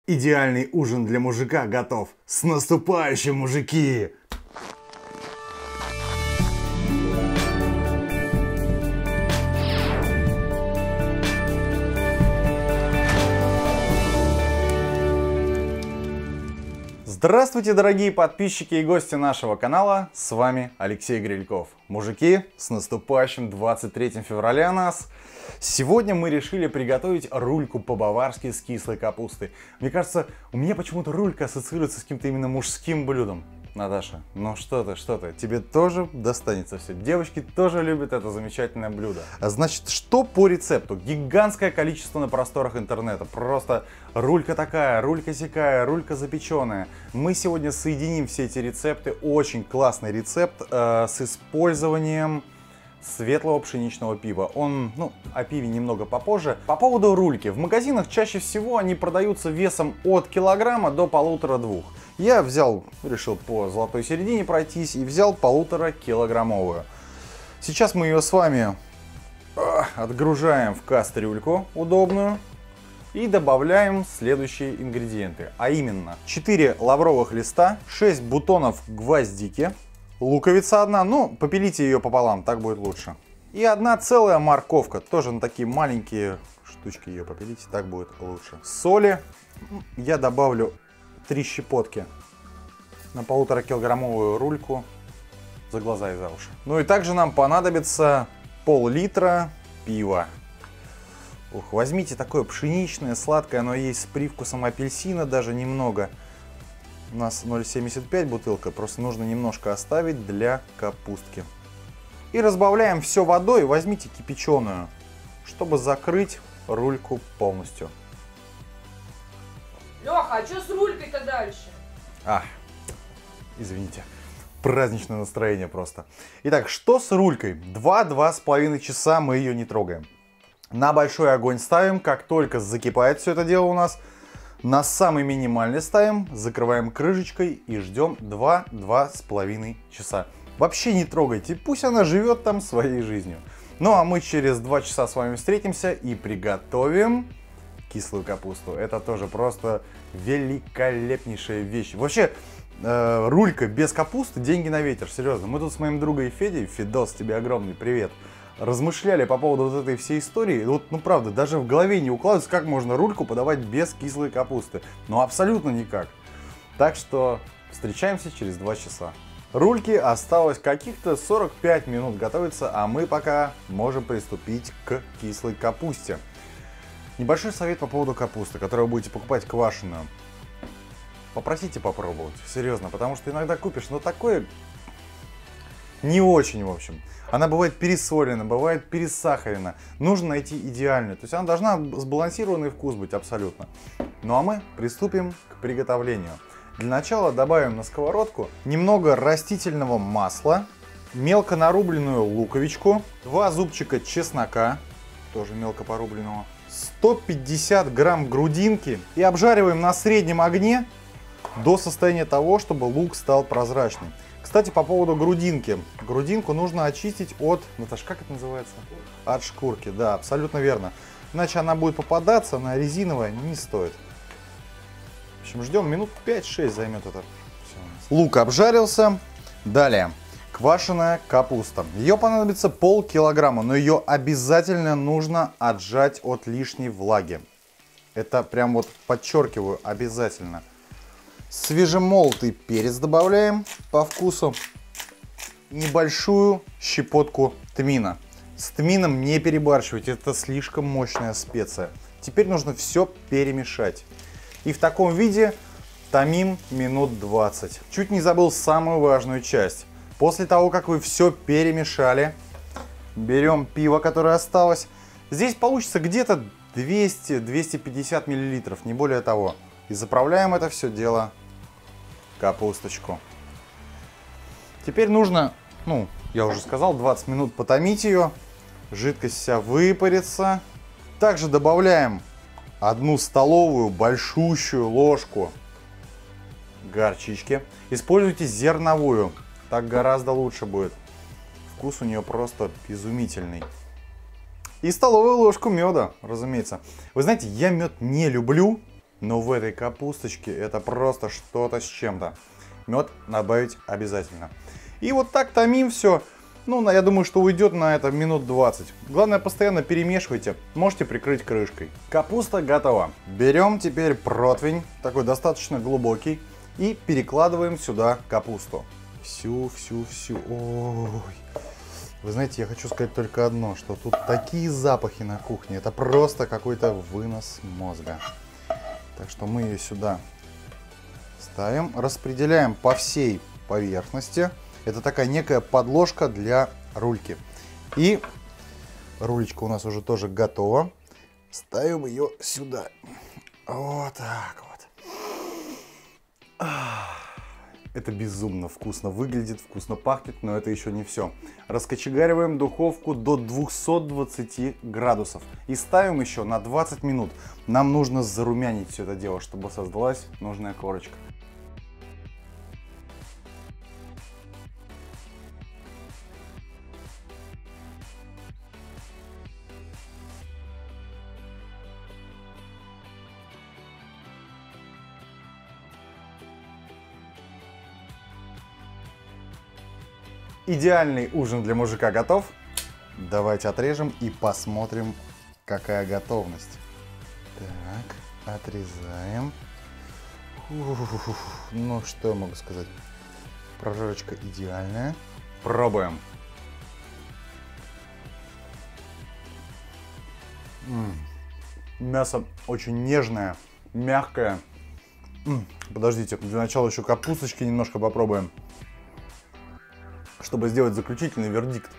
Идеальный ужин для мужика готов. С наступающим, мужики! Здравствуйте, дорогие подписчики и гости нашего канала. С вами Алексей Грильков. Мужики, с наступающим 23 февраля нас! Сегодня мы решили приготовить рульку по-баварски с кислой капустой. Мне кажется, у меня почему-то рулька ассоциируется с каким-то именно мужским блюдом. Наташа, ну что ты, тебе тоже достанется все. Девочки тоже любят это замечательное блюдо. Значит, что по рецепту? Гигантское количество на просторах интернета. Просто рулька такая, рулька сякая, рулька запеченная. Мы сегодня соединим все эти рецепты. Очень классный рецепт с использованием светлого пшеничного пива. О пиве немного попозже. По поводу рульки. В магазинах чаще всего они продаются весом от килограмма до 1,5-2. Я решил по золотой середине пройтись и взял 1,5-килограммовую. Сейчас мы ее с вами отгружаем в кастрюльку удобную и добавляем следующие ингредиенты. А именно 4 лавровых листа, 6 бутонов гвоздики, луковица одна, попилите ее пополам, так будет лучше. И 1 целая морковка, тоже на такие маленькие штучки ее попилите, так будет лучше. Соли я добавлю 3 щепотки на 1,5-килограммовую рульку за глаза и за уши. Ну и также нам понадобится пол-литра пива. Возьмите такое пшеничное, сладкое, оно есть с привкусом апельсина даже немного. У нас 0,75 бутылка, просто нужно немножко оставить для капустки. И разбавляем все водой, возьмите кипяченую, чтобы закрыть рульку полностью. Леха, а что с рулькой-то дальше? Извините, праздничное настроение просто. Итак, что с рулькой? 2-2,5 часа мы ее не трогаем. На большой огонь ставим, как только закипает все это дело у нас, на самый минимальный ставим, закрываем крышечкой и ждем 2-2,5 часа. Вообще не трогайте, пусть она живет там своей жизнью. Ну а мы через 2 часа с вами встретимся и приготовим кислую капусту. Это тоже просто великолепнейшая вещь. Вообще, рулька без капусты — деньги на ветер, серьезно. Мы тут с моим другом Федей, Федос, тебе огромный привет, размышляли по поводу вот этой всей истории. Правда, даже в голове не укладывается, как можно рульку подавать без кислой капусты. Абсолютно никак. Так что встречаемся через 2 часа. Рульке осталось каких-то 45 минут готовиться, а мы пока можем приступить к кислой капусте. Небольшой совет по поводу капусты, которую вы будете покупать квашеную. Попросите попробовать, серьезно, потому что иногда купишь, но такое не очень, в общем. Она бывает пересолена, бывает пересахарена. Нужно найти идеальную, то есть она должна сбалансированный вкус быть абсолютно. Ну а мы приступим к приготовлению. Для начала добавим на сковородку немного растительного масла, мелко нарубленную луковичку, 2 зубчика чеснока, тоже мелко порубленного, 150 грамм грудинки и обжариваем на среднем огне до состояния того, чтобы лук стал прозрачным. Кстати, по поводу грудинки. Грудинку нужно очистить от... Наташ, как это называется? От шкурки, да, абсолютно верно. Иначе она будет попадаться, она резиновая, не стоит. В общем, ждем минут 5-6 займет это. Лук обжарился. Далее. Квашеная капуста. Ее понадобится полкилограмма, но ее обязательно нужно отжать от лишней влаги. Это прям подчеркиваю, обязательно. Свежемолотый перец добавляем по вкусу. Небольшую щепотку тмина. С тмином не перебарщивайте, это слишком мощная специя. Теперь нужно все перемешать. И в таком виде томим минут 20. Чуть не забыл самую важную часть. После того, как вы все перемешали, берем пиво, которое осталось. Здесь получится где-то 200-250 мл, не более того. И заправляем это все дело в капусточку. Теперь нужно, я уже сказал, 20 минут потомить ее. Жидкость вся выпарится. Также добавляем 1 столовую большущую ложку горчички. Используйте зерновую. Так гораздо лучше будет. Вкус у нее просто изумительный. И столовую ложку меда, разумеется. Вы знаете, я мед не люблю, но в этой капусточке это просто что-то с чем-то. Мед добавить обязательно. И вот так томим все. Ну, я думаю, что уйдет на это минут 20. Главное, постоянно перемешивайте. Можете прикрыть крышкой. Капуста готова. Берем теперь противень, такой достаточно глубокий, и перекладываем сюда капусту. Всю. Ой. Вы знаете, я хочу сказать только одно, что тут такие запахи на кухне. Это просто какой-то вынос мозга. Так что мы ее сюда ставим, распределяем по всей поверхности. Это такая некая подложка для рульки. И рулечка у нас уже тоже готова. Ставим ее сюда. Вот так вот. Это безумно вкусно выглядит, вкусно пахнет, но это еще не все. Раскочегариваем духовку до 220 градусов. И ставим еще на 20 минут. Нам нужно зарумянить все это дело, чтобы создалась нужная корочка. Идеальный ужин для мужика готов. Давайте отрежем и посмотрим, какая готовность. Так, отрезаем. Ну, что я могу сказать? Прожарочка идеальная. Пробуем. Мясо очень нежное, мягкое. Подождите, для начала еще капусточки немножко попробуем, чтобы сделать заключительный вердикт.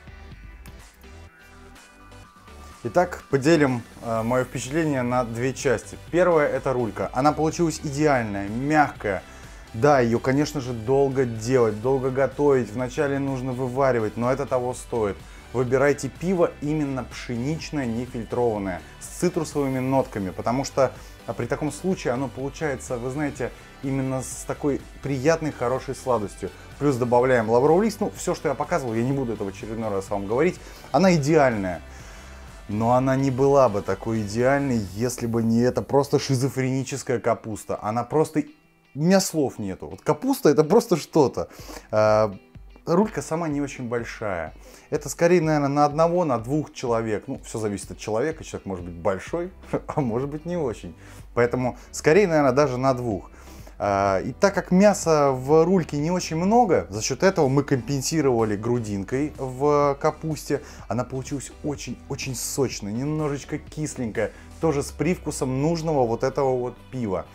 Итак, поделим мое впечатление на две части. Первая — это рулька. Она получилась идеальная, мягкая. Да, ее, конечно же, долго делать, долго готовить. Вначале нужно вываривать, но это того стоит. Выбирайте пиво именно пшеничное, нефильтрованное, с цитрусовыми нотками, потому что при таком случае оно получается, вы знаете, именно с такой приятной, хорошей сладостью. Плюс добавляем лавровый лист. Ну, все, что я показывал, я не буду этого в очередной раз вам говорить. Она идеальная. Но она не была бы такой идеальной, если бы не эта просто шизофреническая капуста. Она просто... У меня слов нету. Вот капуста — это просто что-то. Рулька сама не очень большая. Это скорее, наверное, на одного, на двух человек. Ну, все зависит от человека. Человек может быть большой, а может быть не очень. Поэтому скорее, наверное, даже на двух. И так как мяса в рульке не очень много, за счет этого мы компенсировали грудинкой в капусте. Она получилась очень сочная, немножечко кисленькая, тоже с привкусом нужного вот этого вот пива.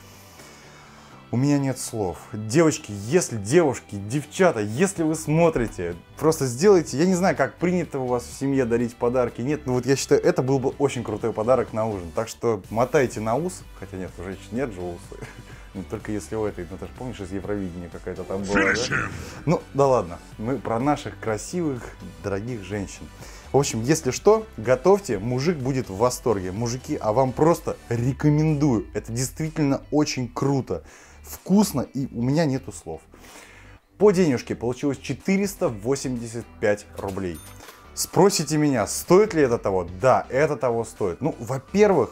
У меня нет слов. Девочки, девушки, девчата, если вы смотрите, просто сделайте. Я не знаю, как принято у вас в семье дарить подарки. Нет, ну вот я считаю, это был бы очень крутой подарок на ужин. Так что мотайте на ус. Хотя нет, у женщин нет же усы. Только если у этой, ну ты же помнишь, из Евровидения какая-то там была, да? Ну, да ладно, мы про наших красивых, дорогих женщин. В общем, если что, готовьте, мужик будет в восторге. Мужики, а вам просто рекомендую. Это действительно очень круто, вкусно, и у меня нету слов. По денежке получилось 485 рублей. Спросите меня, стоит ли это того? Да, это того стоит. Ну, во-первых,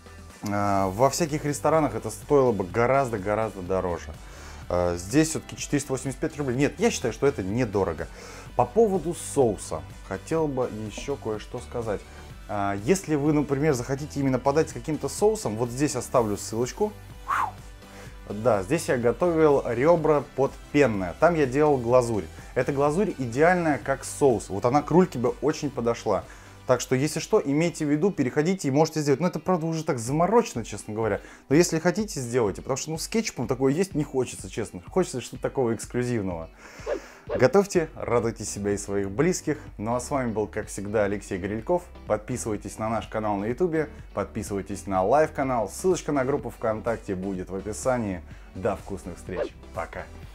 во всяких ресторанах это стоило бы гораздо дороже. Здесь все-таки 485 рублей. Нет, я считаю, что это недорого. По поводу соуса хотел бы еще кое-что сказать. Если вы, например, захотите именно подать с каким-то соусом, вот здесь оставлю ссылочку. Да, здесь я готовил ребра под пенное. Там я делал глазурь. Эта глазурь идеальная как соус. Вот она к рульке бы очень подошла. Так что, если что, имейте в виду, переходите и можете сделать. Ну, это, правда, уже так заморочено, честно говоря. Но если хотите, сделайте. Потому что, ну, с кетчупом такое есть не хочется, честно. Хочется что-то такого эксклюзивного. Готовьте, радуйте себя и своих близких. Ну, а с вами был, как всегда, Алексей Грильков. Подписывайтесь на наш канал на YouTube. Подписывайтесь на лайв-канал. Ссылочка на группу ВКонтакте будет в описании. До вкусных встреч. Пока.